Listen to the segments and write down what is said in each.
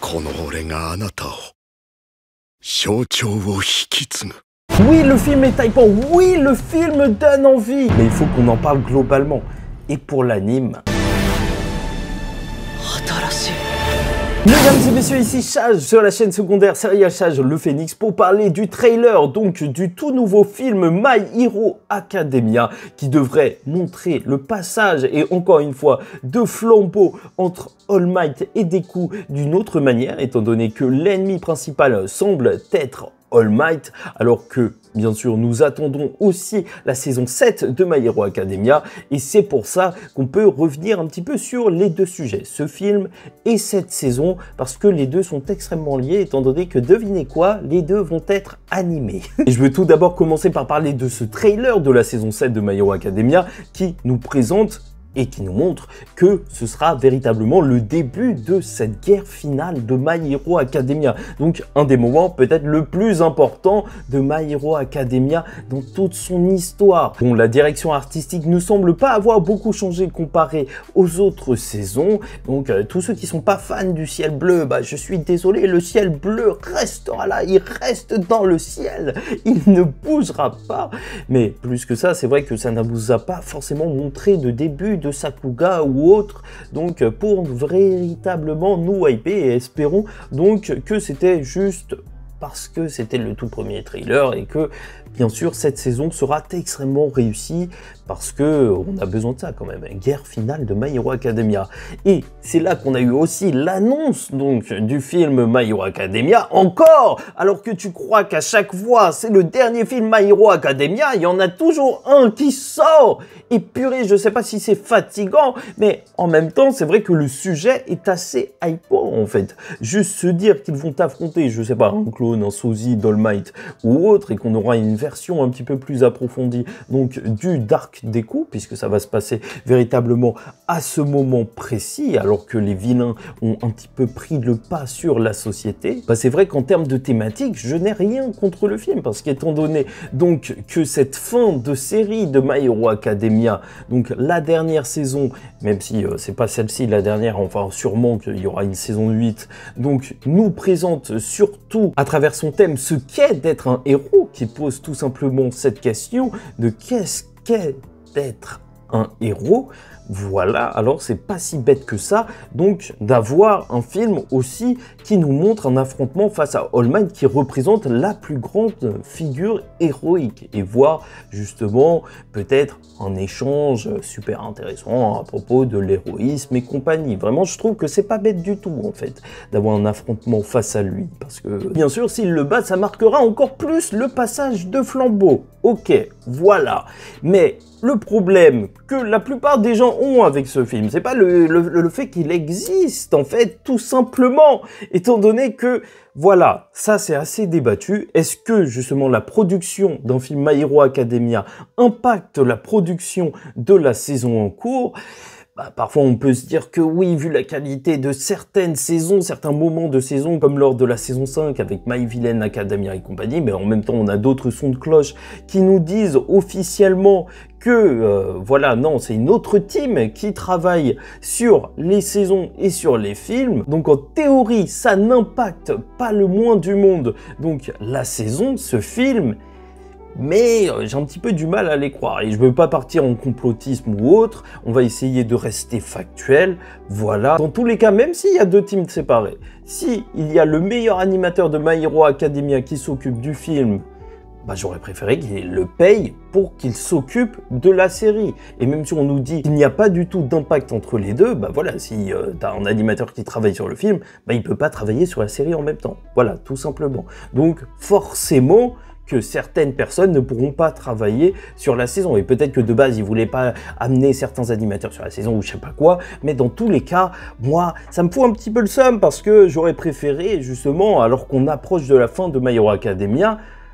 この俺があなたを象徴を引き継ぐ。 Oui, le film est hypant, oui, le film donne envie. Mais il faut qu'on en parle globalement. Et pour l'anime... Mesdames et messieurs, ici Chage sur la chaîne secondaire Serial Chage le Phénix pour parler du trailer, donc du tout nouveau film My Hero Academia qui devrait montrer le passage et encore une fois de flambeau entre All Might et Deku d'une autre manière étant donné que l'ennemi principal semble être All Might, alors que, bien sûr, nous attendons aussi la saison 7 de My Hero Academia, et c'est pour ça qu'on peut revenir un petit peu sur les deux sujets, ce film et cette saison, parce que les deux sont extrêmement liés, étant donné que, devinez quoi, les deux vont être animés. Et je veux tout d'abord commencer par parler de ce trailer de la saison 7 de My Hero Academia, qui nous présente et qui nous montre que ce sera véritablement le début de cette guerre finale de My Hero Academia. Donc un des moments peut-être le plus important de My Hero Academia dans toute son histoire. Bon, la direction artistique ne semble pas avoir beaucoup changé comparé aux autres saisons. Donc tous ceux qui sont pas fans du ciel bleu, bah je suis désolé, le ciel bleu restera là, il reste dans le ciel, il ne bougera pas. Mais plus que ça, c'est vrai que ça ne vous a pas forcément montré de début de Sakuga ou autre, donc pour véritablement nous hyper, et espérons donc que c'était juste parce que c'était le tout premier trailer et que bien sûr cette saison sera extrêmement réussie parce que on a besoin de ça quand même, guerre finale de My Hero Academia. Et c'est là qu'on a eu aussi l'annonce donc du film My Hero Academia encore, alors que tu crois qu'à chaque fois c'est le dernier film My Hero Academia, il y en a toujours un qui sort. Et purée, je sais pas si c'est fatigant, mais en même temps c'est vrai que le sujet est assez hypant en fait. Juste se dire qu'ils vont affronter, je sais pas, un clone, un sosie d'All Might ou autre, et qu'on aura une version un petit peu plus approfondie donc du Dark Deku, puisque ça va se passer véritablement à ce moment précis, alors que les vilains ont un petit peu pris le pas sur la société. Bah, c'est vrai qu'en termes de thématique, je n'ai rien contre le film, parce qu'étant donné donc que cette fin de série de My Hero Academia, donc la dernière saison, même si c'est pas celle-ci la dernière, enfin sûrement qu'il y aura une saison 8, donc nous présente surtout à travers son thème ce qu'est d'être un héros, qui pose tout simplement cette question de qu'est-ce qu'est d'être un héros. Voilà, alors c'est pas si bête que ça, donc d'avoir un film aussi qui nous montre un affrontement face à All Might qui représente la plus grande figure héroïque, et voir justement peut-être un échange super intéressant à propos de l'héroïsme et compagnie. Vraiment, je trouve que c'est pas bête du tout en fait d'avoir un affrontement face à lui, parce que bien sûr s'il le bat ça marquera encore plus le passage de flambeau. Ok, voilà, mais le problème que la plupart des gens ont avec ce film, c'est pas le fait qu'il existe, en fait, tout simplement, étant donné que, voilà, ça c'est assez débattu. Est-ce que, justement, la production d'un film My Hero Academia impacte la production de la saison en cours ? Bah, parfois on peut se dire que oui, vu la qualité de certaines saisons, certains moments de saison, comme lors de la saison 5 avec My Villain Academia et compagnie, mais en même temps on a d'autres sons de cloche qui nous disent officiellement que voilà, non, c'est une autre team qui travaille sur les saisons et sur les films. Donc en théorie, ça n'impacte pas le moins du monde donc la saison, ce film. Mais j'ai un petit peu du mal à les croire, et je veux pas partir en complotisme ou autre, on va essayer de rester factuel, voilà. Dans tous les cas, même s'il y a deux teams séparés, si il y a le meilleur animateur de My Hero Academia qui s'occupe du film, bah j'aurais préféré qu'il le paye pour qu'il s'occupe de la série. Et même si on nous dit qu'il n'y a pas du tout d'impact entre les deux, bah voilà, si t'as un animateur qui travaille sur le film, bah il peut pas travailler sur la série en même temps. Voilà, tout simplement. Donc forcément que certaines personnes ne pourront pas travailler sur la saison. Et peut-être que de base, ils voulaient pas amener certains animateurs sur la saison ou je sais pas quoi. Mais dans tous les cas, moi, ça me fout un petit peu le seum, parce que j'aurais préféré, justement, alors qu'on approche de la fin de My Hero Academia,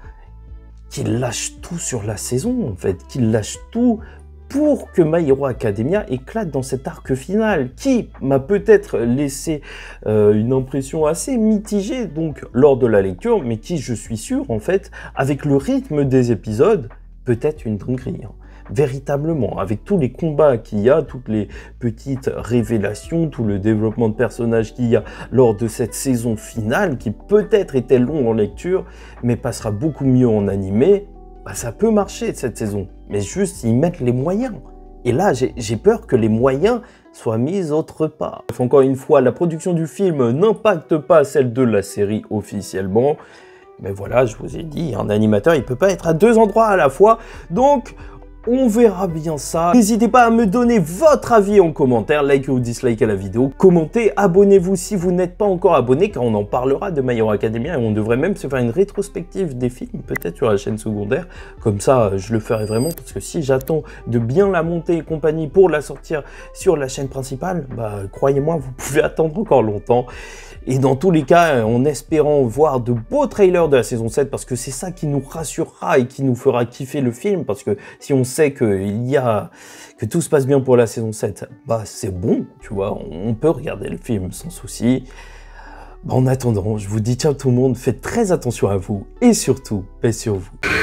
qu'ils lâchent tout sur la saison, en fait. Qu'ils lâchent tout pour que My Hero Academia éclate dans cet arc final qui m'a peut-être laissé une impression assez mitigée donc lors de la lecture, mais qui, je suis sûr, en fait, avec le rythme des épisodes, peut être une dinguerie. Hein. véritablement, avec tous les combats qu'il y a, toutes les petites révélations, tout le développement de personnages qu'il y a lors de cette saison finale, qui peut-être était long en lecture, mais passera beaucoup mieux en animé, bah ça peut marcher cette saison. Mais juste, ils mettent les moyens. Et là, j'ai peur que les moyens soient mis autre part. Encore une fois, la production du film n'impacte pas celle de la série officiellement. Mais voilà, je vous ai dit, un animateur, il peut pas être à deux endroits à la fois. Donc, on verra bien ça. N'hésitez pas à me donner votre avis en commentaire, likez ou dislikez la vidéo, commentez, abonnez-vous si vous n'êtes pas encore abonné, car on en parlera de My Hero Academia et on devrait même se faire une rétrospective des films, peut-être sur la chaîne secondaire. Comme ça, je le ferai vraiment, parce que si j'attends de bien la monter et compagnie pour la sortir sur la chaîne principale, bah croyez-moi, vous pouvez attendre encore longtemps. Et dans tous les cas, en espérant voir de beaux trailers de la saison 7, parce que c'est ça qui nous rassurera et qui nous fera kiffer le film, parce que si on sait que tout se passe bien pour la saison 7, bah c'est bon, tu vois, on peut regarder le film sans souci. Bah, en attendant, je vous dis ciao tout le monde, faites très attention à vous, et surtout, paix sur vous.